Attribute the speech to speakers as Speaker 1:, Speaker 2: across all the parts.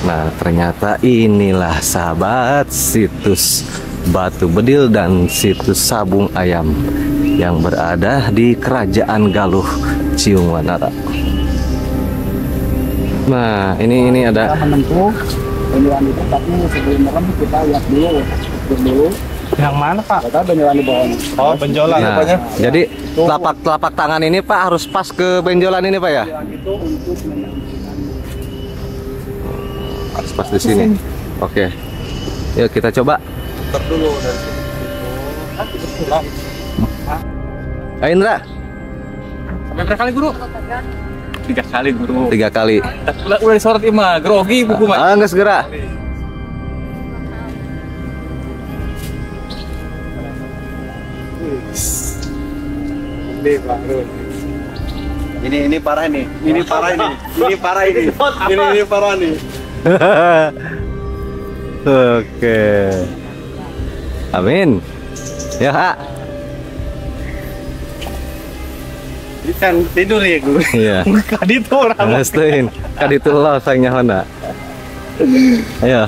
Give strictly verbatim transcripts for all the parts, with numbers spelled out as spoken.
Speaker 1: Nah, ternyata inilah sahabat situs Batu Bedil dan situs Sabung Ayam yang berada di Kerajaan Galuh, Ciung Wanara. Nah, ini ini ada
Speaker 2: kita menempuh benjolan itu, tapi sebelum merem kita lihat dulu, cek dulu.
Speaker 3: Yang mana Pak?
Speaker 2: Kita benjolan di bawahnya.
Speaker 3: Oh, benjolan
Speaker 1: Nah,
Speaker 3: rupanya.
Speaker 1: jadi telapak telapak tangan ini Pak harus pas ke benjolan ini Pak ya?
Speaker 2: Benjolan itu untuk menentukan.
Speaker 1: Harus pas di sini. Oke. Yuk kita coba.
Speaker 3: Putar dulu dari situ. Ah, putar.
Speaker 1: Ayo Indra,
Speaker 3: Sampai berapa kali guru? Tiga kali guru.
Speaker 1: tiga kali.
Speaker 3: Udah udah disorot ima, grogi buku mah.
Speaker 1: Ah, nggak segera.
Speaker 2: Ini ini parah nih. Ini parah ini. Ini parah ini. Ini ini parah nih.
Speaker 1: Oke. Amin. Ya, Kak.
Speaker 3: Kan tidur ya guru.
Speaker 1: Iya.
Speaker 3: Kadi itu orang.
Speaker 1: Ngestuin. Kadi itu lo sayangnya Honda. Ayo.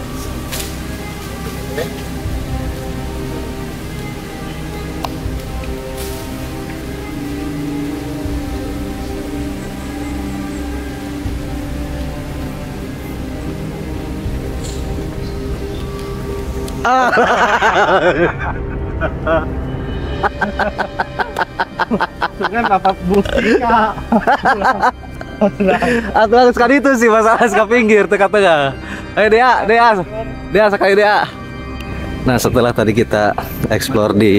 Speaker 3: Dengan apa bukti Kak.
Speaker 1: Atau harus kali itu sih masalah ke pinggir tengah-tengah. Ayo Dea, Dea, Dea sekali Dea. Nah setelah tadi kita explore di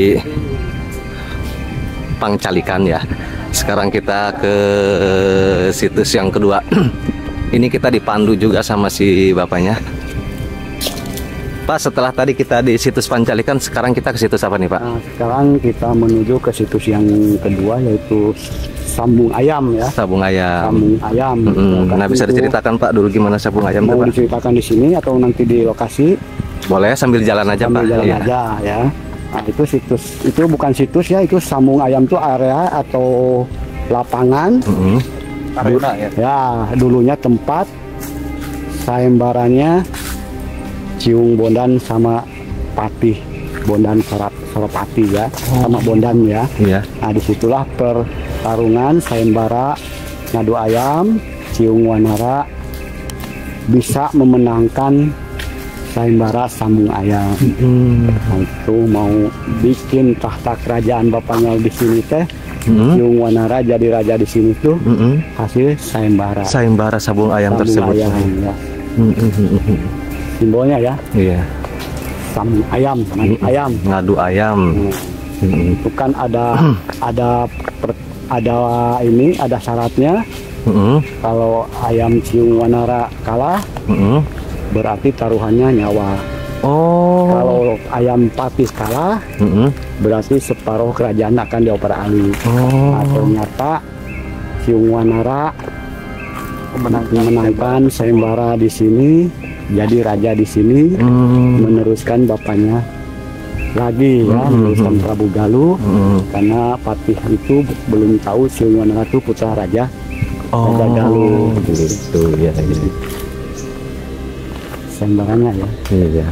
Speaker 1: Pangcalikan ya, sekarang kita ke situs yang kedua. Ini kita dipandu juga sama si bapaknya. Pak, setelah tadi kita di situs Pancalikan, sekarang kita ke situs apa nih Pak?
Speaker 2: Nah, sekarang kita menuju ke situs yang kedua, yaitu Sambung Ayam ya.
Speaker 1: Sabung Ayam.
Speaker 2: Sambung Ayam.
Speaker 1: Mm-hmm. Nah bisa
Speaker 2: itu
Speaker 1: diceritakan Pak dulu gimana Sabung Ayam
Speaker 2: mau
Speaker 1: tuh, Pak?
Speaker 2: diceritakan di sini atau nanti di lokasi?
Speaker 1: Boleh sambil jalan aja
Speaker 2: Sambil
Speaker 1: Pak.
Speaker 2: jalan
Speaker 1: Iya.
Speaker 2: aja ya. Nah itu situs, itu bukan situs ya, itu Sambung Ayam itu area atau lapangan.
Speaker 1: Mm-hmm.
Speaker 3: Arena ya.
Speaker 2: Ya dulunya tempat sayembarannya Ciung Bondan sama Patih Bondan Sarat Sarapati ya, sama Bondan ya.
Speaker 1: Iya.
Speaker 2: Nah disitulah pertarungan sayembara ngadu ayam Ciung Wanara bisa memenangkan sayembara Sambung Ayam.
Speaker 1: Mm-hmm.
Speaker 2: Nah, itu mau bikin tahta kerajaan bapaknya di sini teh.
Speaker 1: Mm-hmm.
Speaker 2: Ciung Wanara jadi raja di sini tuh
Speaker 1: Mm-hmm.
Speaker 2: hasil sayembara
Speaker 1: Sayembara Sabung Ayam
Speaker 2: Sambung
Speaker 1: tersebut.
Speaker 2: Ayam ya.
Speaker 1: Mm-hmm.
Speaker 2: Simbolnya ya
Speaker 1: Iya.
Speaker 2: Sambung Ayam, ngadu ayam.
Speaker 1: Ngadu ayam.
Speaker 2: Hmm.
Speaker 1: Mm-hmm.
Speaker 2: Itu kan ada ada per- ada ini ada syaratnya.
Speaker 1: Mm-hmm.
Speaker 2: Kalau ayam Ciung Wanara kalah
Speaker 1: Mm-hmm.
Speaker 2: berarti taruhannya nyawa.
Speaker 1: Oh.
Speaker 2: Kalau ayam Patih kalah
Speaker 1: Mm-hmm.
Speaker 2: berarti separuh kerajaan akan dioper alih.
Speaker 1: Oh.
Speaker 2: Nah, ternyata Ciung Wanara memenangkan sayembara di sini, jadi raja di sini,
Speaker 1: Mm.
Speaker 2: meneruskan bapaknya lagi ya,
Speaker 1: Mm-hmm.
Speaker 2: meneruskan Prabu Galuh.
Speaker 1: Mm-hmm.
Speaker 2: Karena Patih itu belum tahu Ciung Wanara itu putra raja.
Speaker 1: Oh.
Speaker 2: Raja Galuh.
Speaker 1: Gitu ya. Iya.
Speaker 2: Sayembaranya ya.
Speaker 1: Iya.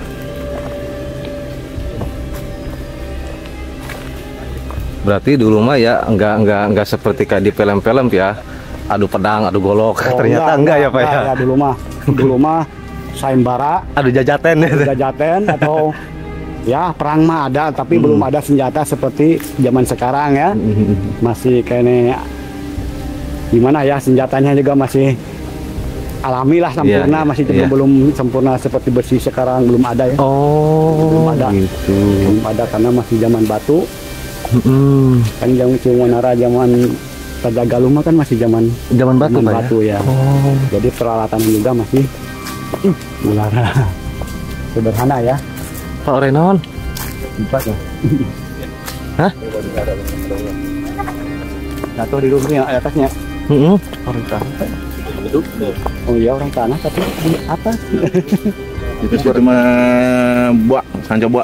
Speaker 1: Berarti dulu mah ya enggak enggak enggak seperti kayak di film-film ya. Adu pedang, adu golok.
Speaker 2: Oh,
Speaker 1: Ternyata enggak, ya Pak ya.
Speaker 2: ya dulu mah. Dulu mah sayembara,
Speaker 1: Adu jajaten ya.
Speaker 2: jajaten atau ya perang mah ada, tapi
Speaker 1: Hmm.
Speaker 2: belum ada senjata seperti zaman sekarang ya. Masih kayaknya gimana ya, senjatanya juga masih alami lah, sempurna,
Speaker 1: Iya,
Speaker 2: masih
Speaker 1: iya.
Speaker 2: belum sempurna seperti besi sekarang, belum ada ya.
Speaker 1: Oh,
Speaker 2: Belum ada.
Speaker 1: gitu.
Speaker 2: Belum ada karena masih zaman batu.
Speaker 1: Mm-mm.
Speaker 2: Kan zaman Ciung Wanara, zaman Raja Galuh mah kan masih zaman
Speaker 1: Zaman batu,
Speaker 2: zaman
Speaker 1: Pak
Speaker 2: batu
Speaker 1: ya.
Speaker 2: ya.
Speaker 1: Oh.
Speaker 2: Jadi peralatan juga masih ular sederhana ya.
Speaker 1: Pak Renon.
Speaker 2: Empat ya.
Speaker 1: Hah?
Speaker 2: Jatuh di rumahnya atasnya.
Speaker 1: Mm-mm.
Speaker 2: Orang tanah. Oh iya orang tanah tapi di atas.
Speaker 3: Itu sudah mah buak, sanca buak.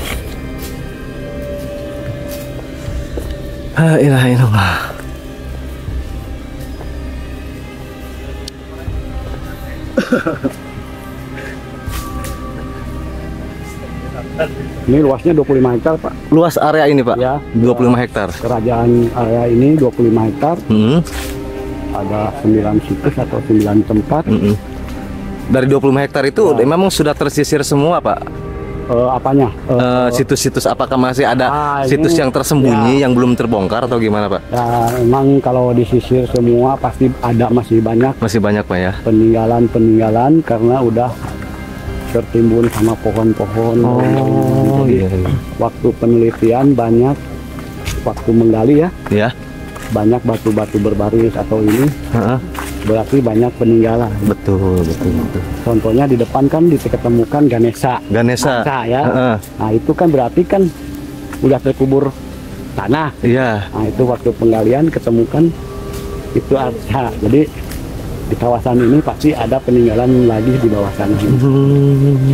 Speaker 1: La ilaha illallah.
Speaker 2: Ini luasnya dua puluh lima hektar, Pak.
Speaker 1: Luas area ini, Pak?
Speaker 2: Ya.
Speaker 1: dua puluh lima hektar.
Speaker 2: Kerajaan area ini dua puluh lima hektar.
Speaker 1: Hmm.
Speaker 2: Ada sembilan situs atau sembilan tempat.
Speaker 1: Hmm. Dari dua puluh lima hektar itu
Speaker 2: Ya.
Speaker 1: memang sudah tersisir semua, Pak?
Speaker 2: Eh, apanya? Eh,
Speaker 1: Eh, situs-situs apakah masih ada
Speaker 2: Ah,
Speaker 1: situs
Speaker 2: ini-
Speaker 1: yang tersembunyi
Speaker 2: ya.
Speaker 1: yang belum terbongkar atau gimana, Pak?
Speaker 2: Ya, emang kalau disisir semua pasti ada masih banyak
Speaker 1: Masih banyak, Pak ya?
Speaker 2: peninggalan-peninggalan karena udah tertimbun sama pohon-pohon.
Speaker 1: Oh,
Speaker 2: Jadi
Speaker 1: iya, iya.
Speaker 2: waktu penelitian banyak, waktu menggali ya
Speaker 1: Ya.
Speaker 2: banyak batu-batu berbaris atau ini
Speaker 1: Heeh.
Speaker 2: berarti banyak peninggalan.
Speaker 1: Betul, betul, betul.
Speaker 2: Contohnya di depan kan ditemukan Ganesha.
Speaker 1: Ganesha.
Speaker 2: Ganesha, ya.
Speaker 1: Heeh.
Speaker 2: Nah itu kan berarti kan udah terkubur tanah.
Speaker 1: Iya.
Speaker 2: Nah itu waktu penggalian ketemukan itu arca. Jadi di kawasan ini pasti ada peninggalan lagi di bawah sana.
Speaker 1: Hmm.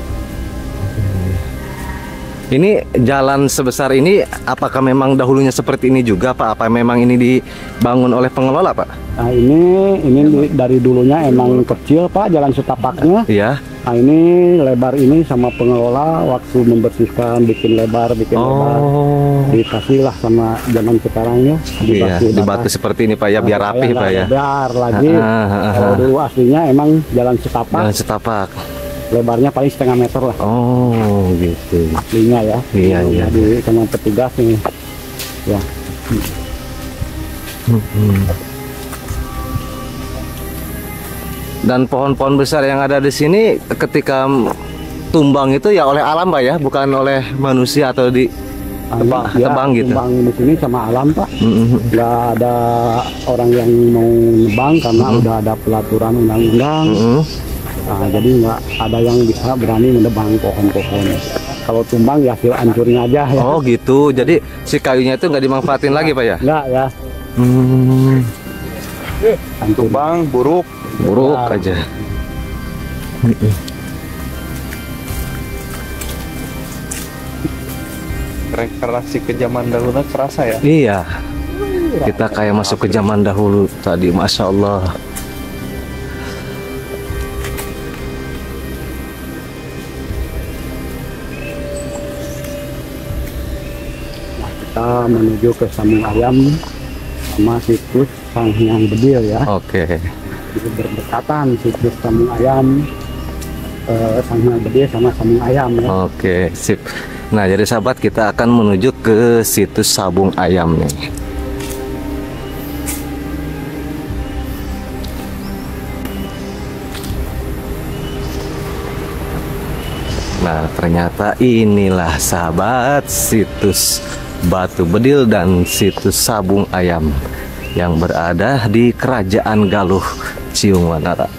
Speaker 1: Ini jalan sebesar ini apakah memang dahulunya seperti ini juga, Pak? Apa memang ini dibangun oleh pengelola, Pak?
Speaker 2: Nah ini ini di- dari dulunya emang kecil, Pak, jalan setapaknya.
Speaker 1: Iya.
Speaker 2: Nah ini lebar ini sama pengelola waktu membersihkan bikin lebar bikin lebar.
Speaker 1: Oh.
Speaker 2: Dikasih lah sama zaman sekarang ya.
Speaker 1: Iya,
Speaker 2: dikasih
Speaker 1: di
Speaker 2: batas.
Speaker 1: batu seperti ini, Pak ya, biar
Speaker 2: Nah,
Speaker 1: rapih,
Speaker 2: supaya
Speaker 1: Pak ya.
Speaker 2: nggak lebar lagi.
Speaker 1: Ah, ah, ah,
Speaker 2: Kalau
Speaker 1: ah.
Speaker 2: dulu aslinya emang jalan setapak,
Speaker 1: Jalan setapak.
Speaker 2: lebarnya paling setengah meter lah.
Speaker 1: Oh, gitu.
Speaker 2: Aslinya ya.
Speaker 1: Iya, iya.
Speaker 2: Jadi sama petugas nih. Ya.
Speaker 1: Hmm. Dan pohon-pohon besar yang ada di sini ketika tumbang itu ya oleh alam, Pak ya, bukan oleh manusia atau di tebang,
Speaker 2: ya,
Speaker 1: tebang gitu.
Speaker 2: Tebang di sini sama alam, Pak.
Speaker 1: Mm-mm.
Speaker 2: Nggak ada orang yang mau nebang karena udah ada pelaturan undang-undang.
Speaker 1: Mm-mm.
Speaker 2: Nah, jadi nggak ada yang bisa berani menebang pohon-pohon. Kalau tumbang ya hasil hancurnya aja ya.
Speaker 1: Oh gitu, jadi si kayunya itu nggak dimanfaatin lagi, Pak ya?
Speaker 2: Nggak ya.
Speaker 1: Hmm.
Speaker 2: Hancur.
Speaker 3: Bang, buruk.
Speaker 1: Buruk
Speaker 2: Ya.
Speaker 1: aja.
Speaker 3: Rekreasi ke zaman dahulu kerasa ya.
Speaker 1: Iya, kita kayak masuk ke zaman dahulu tadi, Masya Allah.
Speaker 2: Nah, kita menuju ke Sambung Ayam sama situs Sang Hyang Bedil ya.
Speaker 1: Oke.
Speaker 2: Itu berdekatan situs Sambung Ayam, eh, Sang Hyang Bedil sama Sambung Ayam ya.
Speaker 1: Oke, sip. Nah, jadi sahabat, kita akan menuju ke situs Sabung Ayam nih. Nah, ternyata inilah sahabat situs Batu Bedil dan situs Sabung Ayam yang berada di Kerajaan Galuh, Ciung Wanara.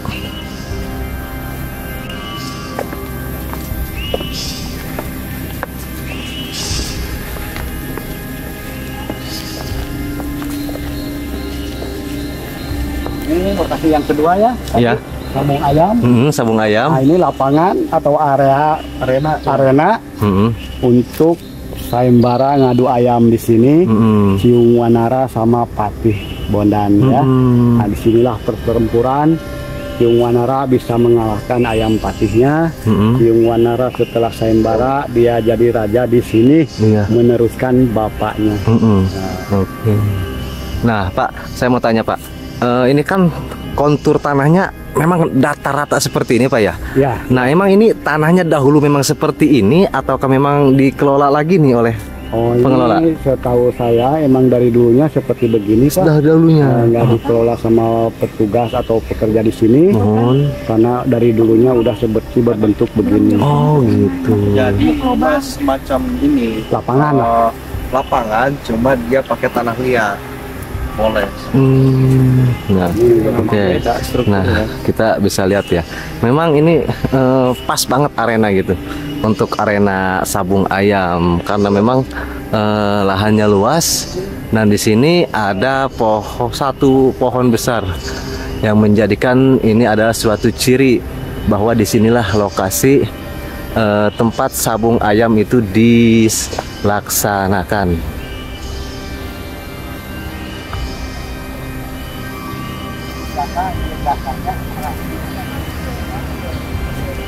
Speaker 2: Ini lokasi yang kedua ya.
Speaker 1: Iya.
Speaker 2: Sambung Ayam.
Speaker 1: Hmm, Sabung Ayam.
Speaker 2: Nah, ini lapangan atau area arena arena
Speaker 1: Hmm,
Speaker 2: untuk sayembara ngadu ayam di sini.
Speaker 1: hmm,
Speaker 2: Ciung Wanara sama Patih Bondan ya.
Speaker 1: hmm.
Speaker 2: Nah, disinilah pertempuran. Ciung Wanara bisa mengalahkan ayam patihnya.
Speaker 1: Hmm.
Speaker 2: Ciung Wanara setelah sayembara dia jadi raja di sini,
Speaker 1: Iya.
Speaker 2: meneruskan bapaknya.
Speaker 1: Hmm.
Speaker 2: Nah,
Speaker 1: Oke. Nah, Pak, saya mau tanya, Pak. Eh, ini kan kontur tanahnya memang datar rata seperti ini, Pak ya?
Speaker 2: ya,
Speaker 1: Nah, emang ini tanahnya dahulu memang seperti ini ataukah memang dikelola lagi nih oleh
Speaker 2: oh
Speaker 1: pengelola?
Speaker 2: ini setahu saya emang dari dulunya seperti begini Pak.
Speaker 1: Sudah dahulunya?
Speaker 2: Nah, nggak dikelola sama petugas atau pekerja di sini,
Speaker 1: Mohon.
Speaker 2: karena dari dulunya udah seperti berbentuk begini.
Speaker 1: Oh, gitu.
Speaker 3: Jadi semacam ini
Speaker 2: Lapangan lah.
Speaker 3: eh, lapangan, cuma dia pakai tanah liat. Boleh.
Speaker 1: Hmm. Nah,
Speaker 2: Ini memang
Speaker 1: oke.
Speaker 2: beda strukturnya.
Speaker 1: Nah, kita bisa lihat ya. Memang ini eh, pas banget arena gitu untuk arena Sabung Ayam karena memang eh, lahannya luas. Nah, di sini ada pohon satu pohon besar yang menjadikan ini adalah suatu ciri bahwa disinilah lokasi eh, tempat Sabung Ayam itu dilaksanakan.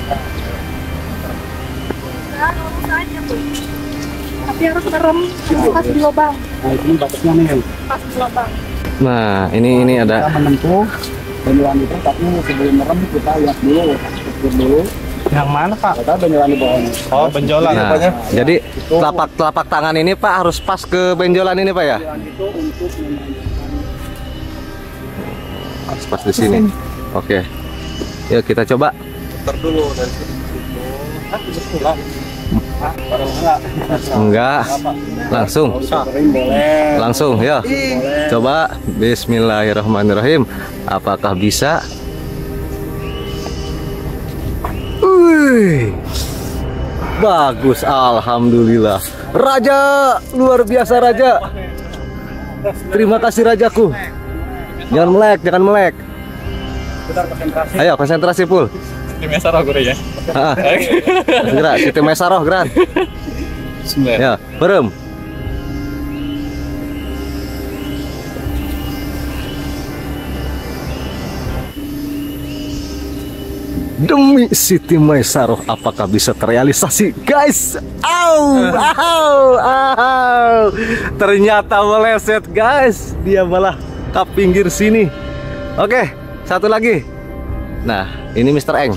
Speaker 4: Nah, lurus aja tuh. Tapi harus merem pas di lubang.
Speaker 2: Nah ini batasnya nih.
Speaker 4: Pas di lubang.
Speaker 1: Nah, ini ini ada
Speaker 2: Kita menempuh benjolan itu, tapi sebelum merem kita lihat dulu, ukur dulu.
Speaker 3: Yang mana Pak?
Speaker 2: Kita benjolan di bawahnya.
Speaker 3: Oh benjolan
Speaker 1: Nah,
Speaker 3: rupanya.
Speaker 1: jadi telapak telapak tangan ini Pak harus pas ke benjolan ini Pak ya?
Speaker 2: Benjolan itu untuk memanjangkan.
Speaker 1: Harus pas di sini. Oke. Yuk kita coba.
Speaker 3: Putar dulu dari situ. Ah, betul lah.
Speaker 2: Ah, baru enggak.
Speaker 1: Enggak. Langsung.
Speaker 2: Puterin boleh.
Speaker 1: Langsung ya. Coba bismillahirrahmanirrahim. Apakah bisa? Wih. Bagus, alhamdulillah. Raja, luar biasa Raja. Terima kasih Rajaku. Jangan melek, jangan melek.
Speaker 2: Kita konsentrasi.
Speaker 1: Ayo konsentrasi full.
Speaker 3: Di Mesaro gue ya.
Speaker 1: Ah, gerak, Siti Mesaroh gerak. Ya, berem. Demi Siti Mesaroh, apakah bisa terrealisasi, guys? Au, au, au. Ternyata meleset, guys. Dia malah ke pinggir sini. Oke, satu lagi. Nah, ini mister Eng.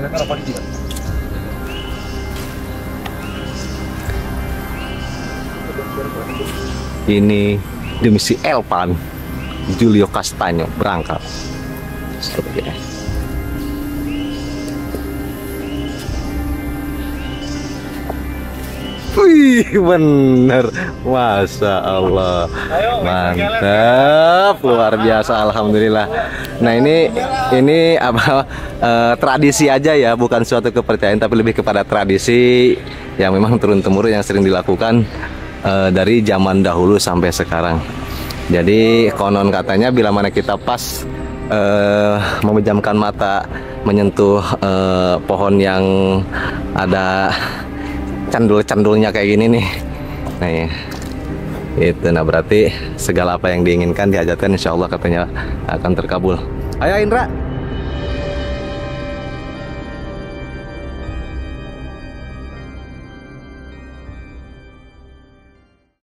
Speaker 1: Ini demi si Elpan, Julio Castanyo berangkat. Oke. Wih, bener, masya Allah, mantap, luar biasa, alhamdulillah. Nah ini ini apa eh, tradisi aja ya, bukan suatu kepercayaan, tapi lebih kepada tradisi yang memang turun temurun yang sering dilakukan eh, dari zaman dahulu sampai sekarang. Jadi konon katanya bila mana kita pas eh, memejamkan mata menyentuh eh, pohon yang ada candul-candulnya kayak gini nih, nah ya. Itu, nah berarti segala apa yang diinginkan dihajatkan insya Allah katanya akan terkabul. Ayo Indra.